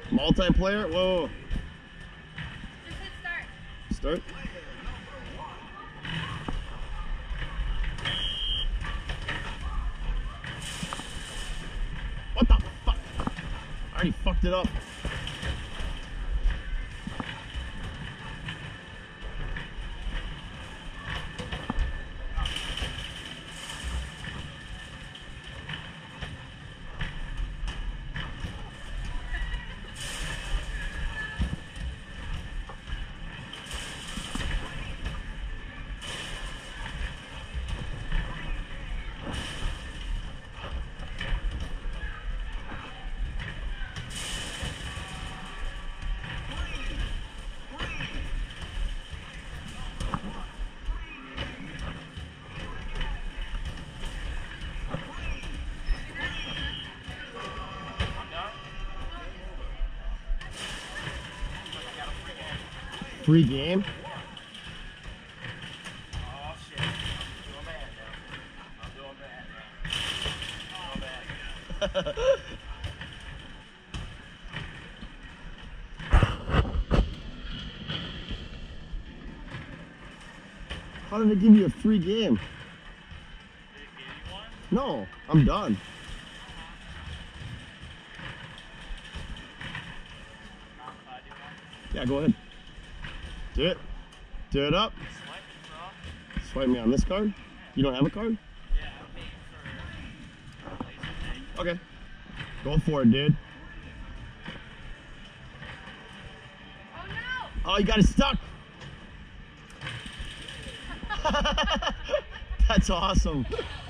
Multiplayer? Whoa. Just hit start. Start? What the fuck? I already fucked it up. Free game? Oh shit. I'm doing bad now. I'm doing bad now. How did it give you a free game? Did it give you one? No, I'm done. Yeah, go ahead. Do it. Do it up. Swipe it, bro. Swipe me on this card. You don't have a card? Yeah, I'm paying for laser tag. Okay. Go for it, dude. Oh no! Oh, you got it stuck. That's awesome.